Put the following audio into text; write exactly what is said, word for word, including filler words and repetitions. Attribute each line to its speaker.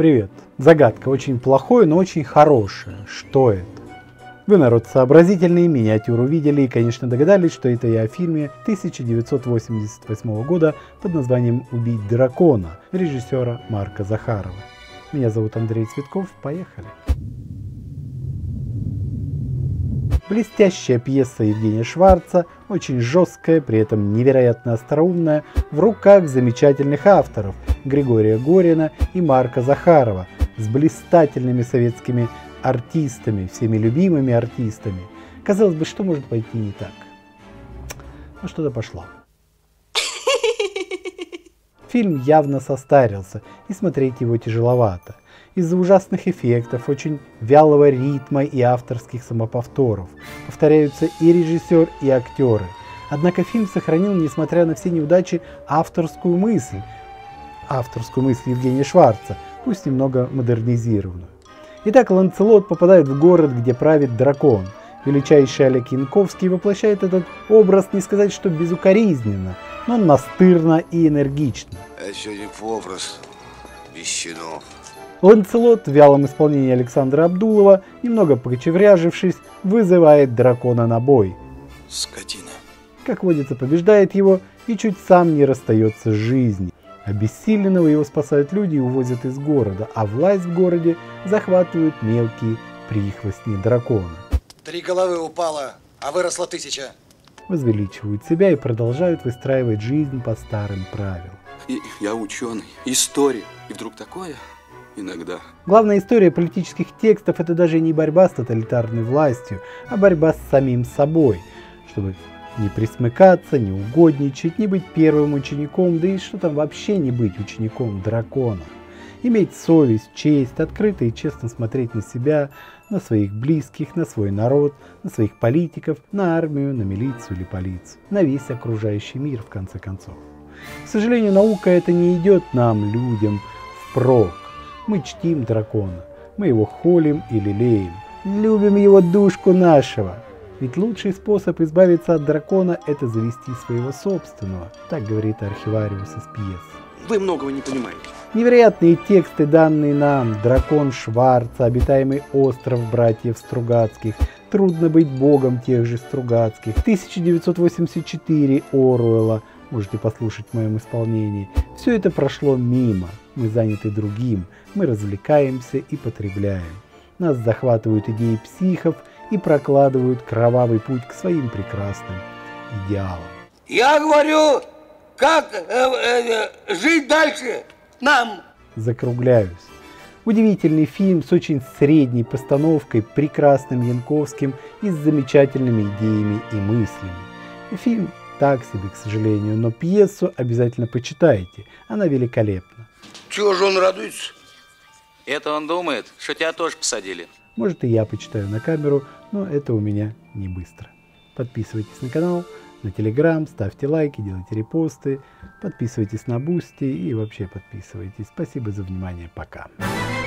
Speaker 1: Привет. Загадка очень плохое, но очень хорошее. Что это? Вы, народ сообразительный, миниатюру видели и, конечно, догадались, что это я о фильме тысяча девятьсот восемьдесят восьмого года под названием «Убить дракона» режиссера Марка Захарова. Меня зовут Андрей Цветков. Поехали. Блестящая пьеса Евгения Шварца, очень жесткая, при этом невероятно остроумная, в руках замечательных авторов Григория Горина и Марка Захарова, с блистательными советскими артистами, всеми любимыми артистами. Казалось бы, что может пойти не так? Но что-то пошло. Фильм явно состарился, и смотреть его тяжеловато. Из-за ужасных эффектов, очень вялого ритма и авторских самоповторов. Повторяются и режиссер, и актеры. Однако фильм сохранил, несмотря на все неудачи, авторскую мысль. Авторскую мысль Евгения Шварца, пусть немного модернизированную. Итак, Ланселот попадает в город, где правит дракон. Величайший Олег Янковский воплощает этот образ, не сказать, что безукоризненно, но настырно и энергично.
Speaker 2: Это сегодня образ без щенов.
Speaker 1: Ланселот в вялом исполнении Александра Абдулова, немного покочевряжившись, вызывает дракона на бой.
Speaker 2: Скотина.
Speaker 1: Как водится, побеждает его и чуть сам не расстается с жизнью. Обессиленного его спасают люди и увозят из города, а власть в городе захватывают мелкие прихвостни дракона.
Speaker 3: Три головы упало, а выросла тысяча.
Speaker 1: Возвеличивают себя и продолжают выстраивать жизнь по старым правилам.
Speaker 4: И я ученый, историк, и вдруг такое иногда.
Speaker 1: Главная история политических текстов — это даже не борьба с тоталитарной властью, а борьба с самим собой, чтобы не присмыкаться, не угодничать, не быть первым учеником, да и что там вообще не быть учеником дракона. Иметь совесть, честь, открыто и честно смотреть на себя, на своих близких, на свой народ, на своих политиков, на армию, на милицию или полицию, на весь окружающий мир в конце концов. К сожалению, наука это не идет нам, людям, впрок. Мы чтим дракона, мы его холим и лелеем, любим его душку нашего. Ведь лучший способ избавиться от дракона – это завести своего собственного, так говорит архивариус из пьесы.
Speaker 5: Вы многого не понимаете.
Speaker 1: Невероятные тексты, данные нам: дракон Шварца, обитаемый остров братьев Стругацких, трудно быть богом тех же Стругацких, тысяча девятьсот восемьдесят четыре Оруэлла, можете послушать в моем исполнении. Все это прошло мимо, мы заняты другим, мы развлекаемся и потребляем. Нас захватывают идеи психов и прокладывают кровавый путь к своим прекрасным идеалам.
Speaker 6: Я говорю, как э, э, жить дальше нам?
Speaker 1: Закругляюсь. Удивительный фильм с очень средней постановкой, прекрасным Янковским и с замечательными идеями и мыслями. Фильм так себе, к сожалению, но пьесу обязательно почитайте, она великолепна.
Speaker 6: Чего же он радуется?
Speaker 5: Это он думает, что тебя тоже посадили.
Speaker 1: Может, и я почитаю на камеру, но это у меня не быстро. Подписывайтесь на канал, на телеграм, ставьте лайки, делайте репосты, подписывайтесь на Бусти и вообще подписывайтесь. Спасибо за внимание, пока.